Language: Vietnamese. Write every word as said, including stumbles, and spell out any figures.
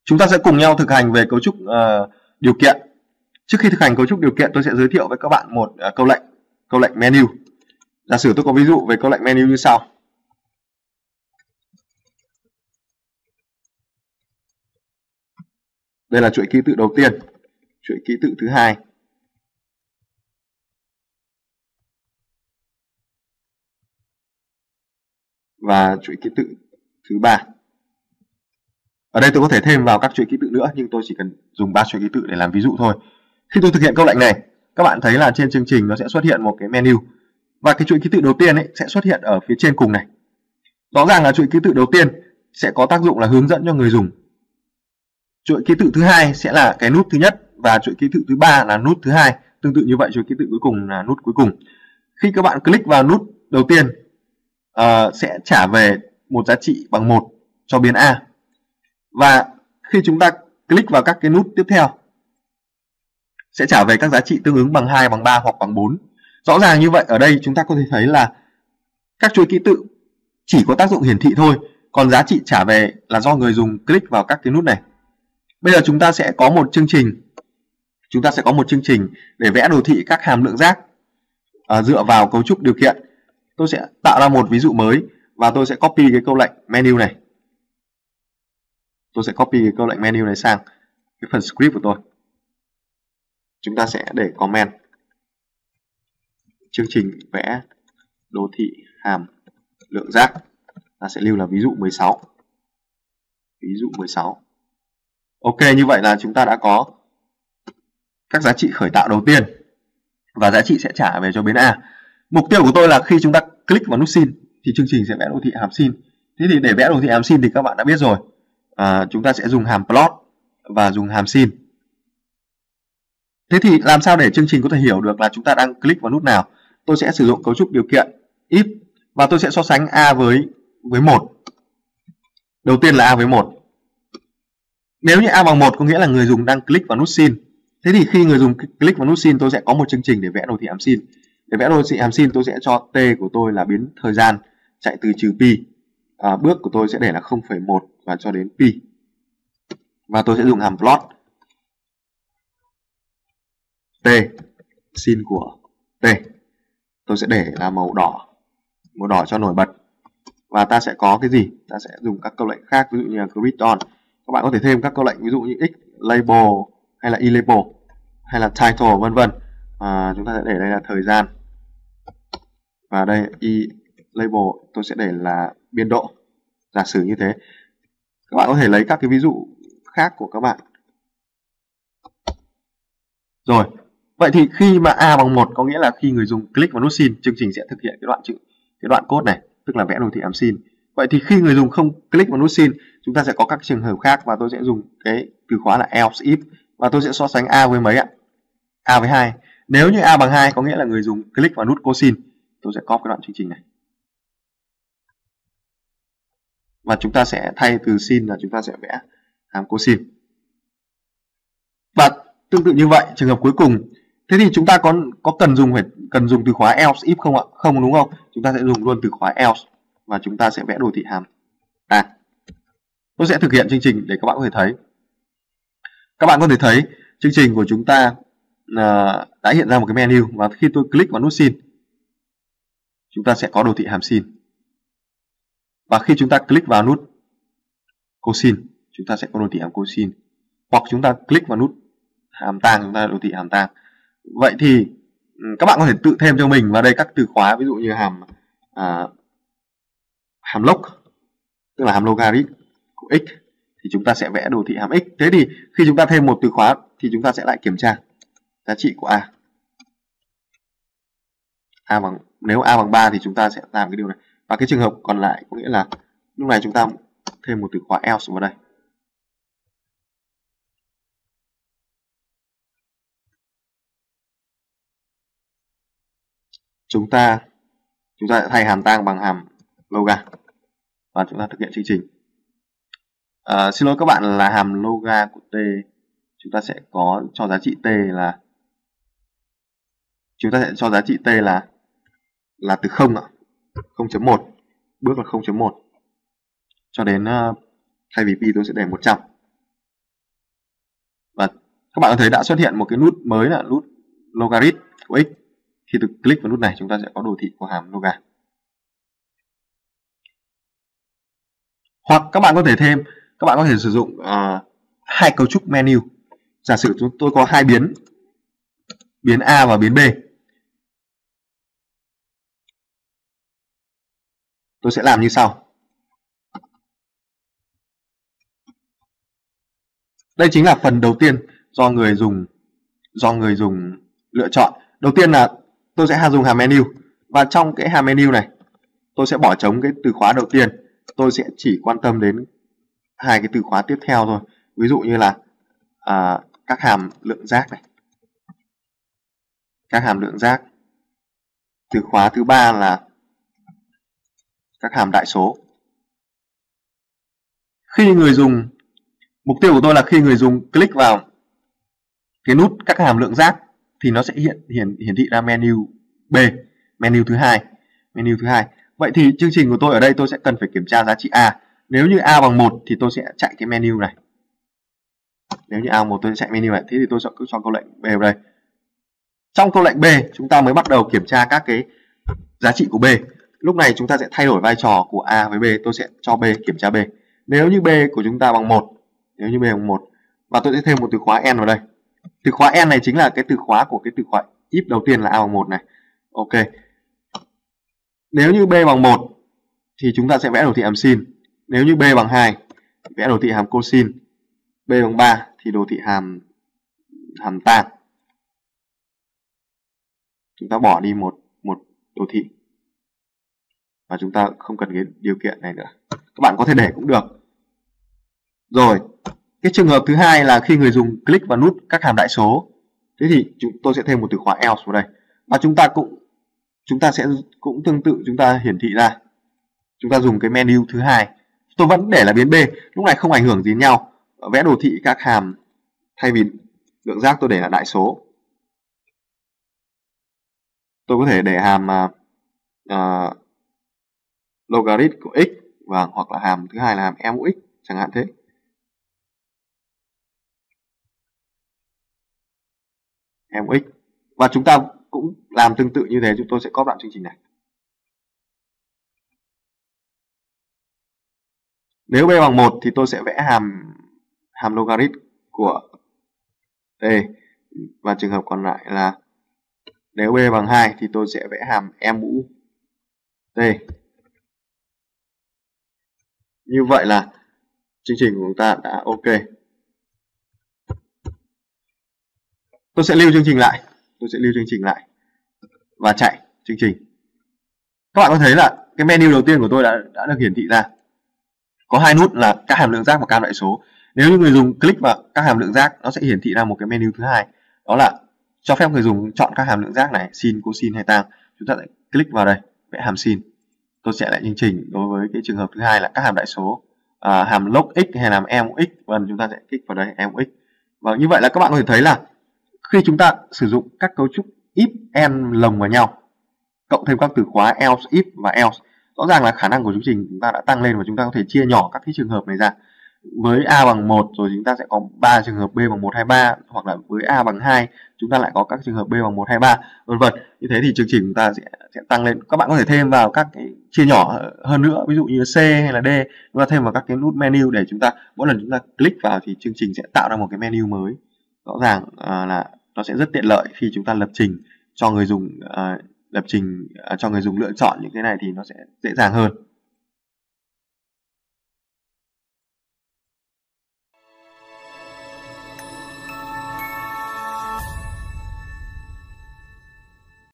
Chúng ta sẽ cùng nhau thực hành về cấu trúc uh, điều kiện. Trước khi thực hành cấu trúc điều kiện, tôi sẽ giới thiệu với các bạn một uh, câu lệnh, câu lệnh menu. Giả sử tôi có ví dụ về câu lệnh menu như sau. Đây là chuỗi ký tự đầu tiên, chuỗi ký tự thứ hai, và chuỗi ký tự thứ ba. Ở đây tôi có thể thêm vào các chuỗi ký tự nữa, nhưng tôi chỉ cần dùng ba chuỗi ký tự để làm ví dụ thôi. Khi tôi thực hiện câu lệnh này, các bạn thấy là trên chương trình nó sẽ xuất hiện một cái menu, và cái chuỗi ký tự đầu tiên ấy sẽ xuất hiện ở phía trên cùng này. Rõ ràng là chuỗi ký tự đầu tiên sẽ có tác dụng là hướng dẫn cho người dùng. Chuỗi ký tự thứ hai sẽ là cái nút thứ nhất, và chuỗi ký tự thứ ba là nút thứ hai. Tương tự như vậy, chuỗi ký tự cuối cùng là nút cuối cùng. Khi các bạn click vào nút đầu tiên, uh, sẽ trả về một giá trị bằng một cho biến A. Và khi chúng ta click vào các cái nút tiếp theo, sẽ trả về các giá trị tương ứng bằng hai, bằng ba hoặc bằng bốn. Rõ ràng như vậy, ở đây chúng ta có thể thấy là các chuỗi ký tự chỉ có tác dụng hiển thị thôi, còn giá trị trả về là do người dùng click vào các cái nút này. Bây giờ chúng ta sẽ có một chương trình, chúng ta sẽ có một chương trình để vẽ đồ thị các hàm lượng giác à, dựa vào cấu trúc điều kiện. Tôi sẽ tạo ra một ví dụ mới và tôi sẽ copy cái câu lệnh menu này. Tôi sẽ copy cái câu lệnh menu này sang cái phần script của tôi. Chúng ta sẽ để comment chương trình vẽ đồ thị hàm lượng giác. Ta sẽ lưu là ví dụ mười sáu. Ví dụ mười sáu. Ok, như vậy là chúng ta đã có các giá trị khởi tạo đầu tiên và giá trị sẽ trả về cho biến A. Mục tiêu của tôi là khi chúng ta click vào nút sin thì chương trình sẽ vẽ đồ thị hàm sin. Thế thì để vẽ đồ thị hàm sin thì các bạn đã biết rồi. À, chúng ta sẽ dùng hàm plot và dùng hàm sin. Thế thì làm sao để chương trình có thể hiểu được là chúng ta đang click vào nút nào? Tôi sẽ sử dụng cấu trúc điều kiện if và tôi sẽ so sánh A với với một. Đầu tiên là A với một. Nếu như A bằng một có nghĩa là người dùng đang click vào nút sin. Thế thì khi người dùng click vào nút sin, tôi sẽ có một chương trình để vẽ đồ thị hàm sin. Để vẽ đồ thị hàm sin, tôi sẽ cho t của tôi là biến thời gian chạy từ trừ pi. À, bước của tôi sẽ để là không phẩy một và cho đến pi. Và tôi sẽ dùng hàm plot t sin của t. Tôi sẽ để là màu đỏ, màu đỏ cho nổi bật. Và ta sẽ có cái gì? Ta sẽ dùng các câu lệnh khác, ví dụ như là grid on. Các bạn có thể thêm các câu lệnh ví dụ như x label hay là y label hay là title vân vân. À, chúng ta sẽ để đây là thời gian. Và đây y label tôi sẽ để là biên độ. Giả sử như thế. Các bạn có thể lấy các cái ví dụ khác của các bạn. Rồi, vậy thì khi mà A bằng một có nghĩa là khi người dùng click vào nút sin, chương trình sẽ thực hiện cái đoạn chữ cái đoạn code này, tức là vẽ đồ thị hàm sin. Vậy thì khi người dùng không click vào nút sin, chúng ta sẽ có các trường hợp khác và tôi sẽ dùng cái từ khóa là else if và tôi sẽ so sánh A với mấy ạ? A với hai. Nếu như A bằng hai có nghĩa là người dùng click vào nút cosin, tôi sẽ copy cái đoạn chương trình này. Và chúng ta sẽ thay từ sin là chúng ta sẽ vẽ hàm cosin. Và tương tự như vậy, trường hợp cuối cùng, thế thì chúng ta có có cần dùng phải cần dùng từ khóa else if không ạ? Không, đúng không? Chúng ta sẽ dùng luôn từ khóa else và chúng ta sẽ vẽ đồ thị hàm tang. Tôi sẽ thực hiện chương trình để các bạn có thể thấy. Các bạn có thể thấy chương trình của chúng ta uh, đã hiện ra một cái menu và khi tôi click vào nút sin, chúng ta sẽ có đồ thị hàm sin. Và khi chúng ta click vào nút cosin, chúng ta sẽ có đồ thị hàm cosin. Hoặc chúng ta click vào nút hàm tang, chúng ta đồ thị hàm tang. Vậy thì các bạn có thể tự thêm cho mình vào đây các từ khóa, ví dụ như hàm uh, hàm log, tức là hàm logarit của x, thì chúng ta sẽ vẽ đồ thị hàm x. Thế thì khi chúng ta thêm một từ khóa thì chúng ta sẽ lại kiểm tra giá trị của a. A bằng nếu a bằng ba thì chúng ta sẽ làm cái điều này. Và cái trường hợp còn lại có nghĩa là lúc này chúng ta thêm một từ khóa else vào đây. Chúng ta chúng ta sẽ thay hàm tang bằng hàm loga và chúng ta thực hiện chương trình. À, xin lỗi các bạn là hàm loga của t chúng ta sẽ có cho giá trị t là chúng ta sẽ cho giá trị t là là từ không ạ, không chấm một, bước là không chấm một cho đến uh, thay vì pi tôi sẽ để một trăm. Và các bạn có thấy đã xuất hiện một cái nút mới là nút logarit của x. Khi tôi click vào nút này, chúng ta sẽ có đồ thị của hàm loga. Hoặc các bạn có thể thêm, các bạn có thể sử dụng uh, hai cấu trúc menu. Giả sử chúng tôi có hai biến, biến A và biến B. Tôi sẽ làm như sau. Đây chính là phần đầu tiên do người dùng do người dùng lựa chọn. Đầu tiên là tôi sẽ dùng hàm menu, và trong cái hàm menu này tôi sẽ bỏ trống cái từ khóa đầu tiên. Tôi sẽ chỉ quan tâm đến hai cái từ khóa tiếp theo thôi. Ví dụ như là à, các hàm lượng giác này, các hàm lượng giác. Từ khóa thứ ba là các hàm đại số. Khi người dùng, mục tiêu của tôi là khi người dùng click vào cái nút các hàm lượng giác thì nó sẽ hiện hiển hiển thị ra menu B, menu thứ hai, menu thứ hai. Vậy thì chương trình của tôi ở đây tôi sẽ cần phải kiểm tra giá trị A. Nếu như A bằng một thì tôi sẽ chạy cái menu này. Nếu như A bằng một tôi sẽ chạy menu này, thế thì tôi sẽ cứ cho câu lệnh B vào đây. Trong câu lệnh B chúng ta mới bắt đầu kiểm tra các cái giá trị của B. Lúc này chúng ta sẽ thay đổi vai trò của A với B, tôi sẽ cho B kiểm tra B. Nếu như B của chúng ta bằng một, nếu như B bằng một, và tôi sẽ thêm một từ khóa n vào đây. Từ khóa n này chính là cái từ khóa của cái từ khóa if đầu tiên là A bằng một này. Ok. Nếu như B bằng một thì chúng ta sẽ vẽ đồ thị hàm sin. Nếu như B bằng hai thì vẽ đồ thị hàm cosin. B bằng ba thì đồ thị hàm hàm tan. Chúng ta bỏ đi một một đồ thị. Và chúng ta không cần cái điều kiện này nữa. Các bạn có thể để cũng được. Rồi, cái trường hợp thứ hai là khi người dùng click vào nút các hàm đại số. Thế thì chúng tôi sẽ thêm một từ khóa else vào đây. Và chúng ta cũng chúng ta sẽ cũng tương tự, chúng ta hiển thị ra. Chúng ta dùng cái menu thứ hai. Tôi vẫn để là biến B, lúc này không ảnh hưởng gì nhau. Vẽ đồ thị các hàm, thay vì lượng giác tôi để là đại số. Tôi có thể để hàm uh, uh, logarit của x, và hoặc là hàm thứ hai là hàm e mũ x chẳng hạn thế. E mũ x. Và chúng ta cũng làm tương tự như thế, chúng tôi sẽ copy đoạn chương trình này. Nếu B bằng một thì tôi sẽ vẽ hàm hàm logarit của T, và trường hợp còn lại là nếu B bằng hai thì tôi sẽ vẽ hàm e mũ T. Như vậy là chương trình của chúng ta đã ok. Tôi sẽ lưu chương trình lại, tôi sẽ lưu chương trình lại và chạy chương trình. Các bạn có thấy là cái menu đầu tiên của tôi đã đã được hiển thị ra. Có hai nút là các hàm lượng giác và các hàm đại số. Nếu như người dùng click vào các hàm lượng giác, nó sẽ hiển thị ra một cái menu thứ hai, đó là cho phép người dùng chọn các hàm lượng giác này, sin, cosin hay tan. Chúng ta sẽ click vào đây, vẽ hàm sin. Tôi sẽ lại chương trình đối với cái trường hợp thứ hai là các hàm đại số, à, hàm log x hay hàm e mũ x, và chúng ta sẽ click vào đây e mũ x. Và như vậy là các bạn có thể thấy là khi chúng ta sử dụng các cấu trúc if, and lồng vào nhau, cộng thêm các từ khóa else, if và else, rõ ràng là khả năng của chương trình chúng ta đã tăng lên, và chúng ta có thể chia nhỏ các cái trường hợp này ra. Với A bằng một rồi chúng ta sẽ có ba trường hợp B bằng một, hai, ba, hoặc là với A bằng hai chúng ta lại có các trường hợp B bằng một, hai, ba, vân vân. Như thế thì chương trình chúng ta sẽ, sẽ tăng lên. Các bạn có thể thêm vào các cái chia nhỏ hơn nữa, ví dụ như C hay là D, chúng ta thêm vào các cái nút menu để chúng ta mỗi lần chúng ta click vào thì chương trình sẽ tạo ra một cái menu mới. Rõ ràng à, là nó sẽ rất tiện lợi khi chúng ta lập trình cho người dùng, à, lập trình à, cho người dùng lựa chọn những cái này thì nó sẽ dễ dàng hơn.